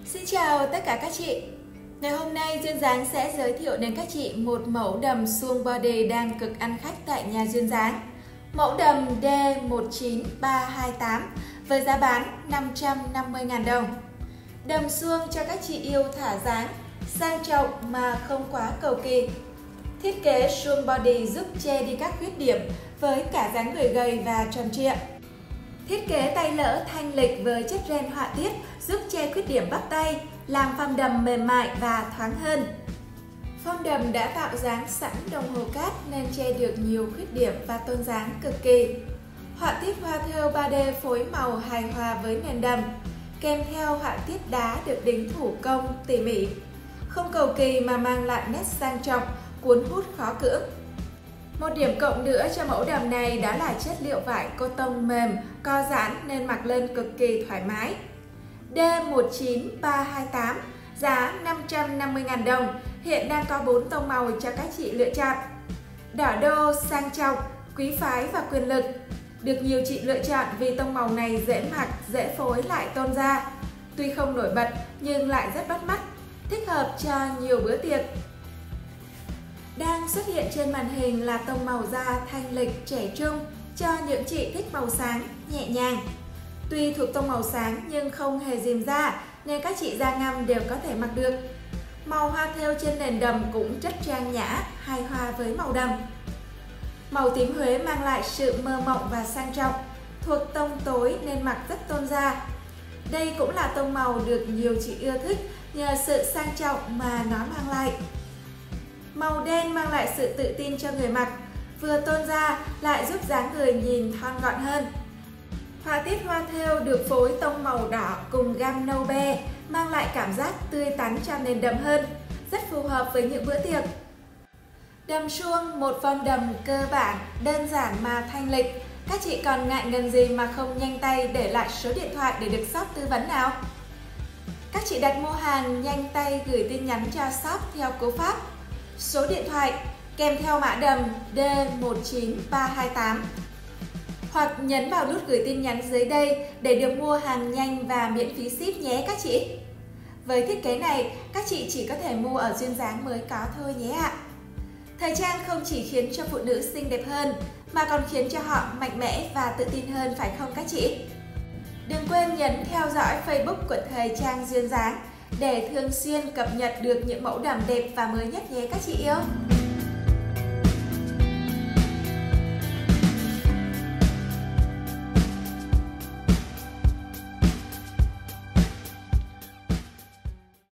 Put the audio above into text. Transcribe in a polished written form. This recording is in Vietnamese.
Xin chào tất cả các chị. Ngày hôm nay Duyên Dáng sẽ giới thiệu đến các chị một mẫu đầm suông body đang cực ăn khách tại nhà Duyên Dáng. Mẫu đầm D19328 với giá bán 550.000 đồng. Đầm suông cho các chị yêu thả dáng, sang trọng mà không quá cầu kỳ. Thiết kế suông body giúp che đi các khuyết điểm với cả dáng người gầy và tròn trịa. Thiết kế tay lỡ thanh lịch với chất ren họa tiết giúp che khuyết điểm bắp tay, làm form đầm mềm mại và thoáng hơn. Form đầm đã tạo dáng sẵn đồng hồ cát nên che được nhiều khuyết điểm và tôn dáng cực kỳ. Họa tiết hoa thêu 3D phối màu hài hòa với nền đầm, kèm theo họa tiết đá được đính thủ công tỉ mỉ. Không cầu kỳ mà mang lại nét sang trọng, cuốn hút khó cưỡng. Một điểm cộng nữa cho mẫu đầm này đó là chất liệu vải cotton mềm, co giãn nên mặc lên cực kỳ thoải mái. D19328, giá 550.000 đồng, hiện đang có 4 tông màu cho các chị lựa chọn. Đỏ đô, sang trọng, quý phái và quyền lực. Được nhiều chị lựa chọn vì tông màu này dễ mặc, dễ phối lại tôn da. Tuy không nổi bật nhưng lại rất bắt mắt, thích hợp cho nhiều bữa tiệc. Đang xuất hiện trên màn hình là tông màu da thanh lịch trẻ trung cho những chị thích màu sáng, nhẹ nhàng. Tuy thuộc tông màu sáng nhưng không hề rìm da nên các chị da ngăm đều có thể mặc được. Màu hoa thêu trên nền đầm cũng rất trang nhã, hài hòa với màu đầm. Màu tím Huế mang lại sự mơ mộng và sang trọng, thuộc tông tối nên mặc rất tôn da. Đây cũng là tông màu được nhiều chị ưa thích nhờ sự sang trọng mà nó mang lại. Màu đen mang lại sự tự tin cho người mặc, vừa tôn da lại giúp dáng người nhìn thon gọn hơn. Họa tiết hoa thêu được phối tông màu đỏ cùng gam nâu be, mang lại cảm giác tươi tắn cho nền đầm hơn, rất phù hợp với những bữa tiệc. Đầm suông, một form đầm cơ bản, đơn giản mà thanh lịch. Các chị còn ngại ngần gì mà không nhanh tay để lại số điện thoại để được shop tư vấn nào? Các chị đặt mua hàng nhanh tay gửi tin nhắn cho shop theo cú pháp, số điện thoại kèm theo mã đầm D19328 hoặc nhấn vào nút gửi tin nhắn dưới đây để được mua hàng nhanh và miễn phí ship nhé các chị. Với thiết kế này, các chị chỉ có thể mua ở Duyên Dáng mới có thôi nhé ạ. Thời trang không chỉ khiến cho phụ nữ xinh đẹp hơn mà còn khiến cho họ mạnh mẽ và tự tin hơn, phải không các chị? Đừng quên nhấn theo dõi Facebook của Thời trang Duyên Dáng để thường xuyên cập nhật được những mẫu đầm đẹp và mới nhất nhé các chị yêu.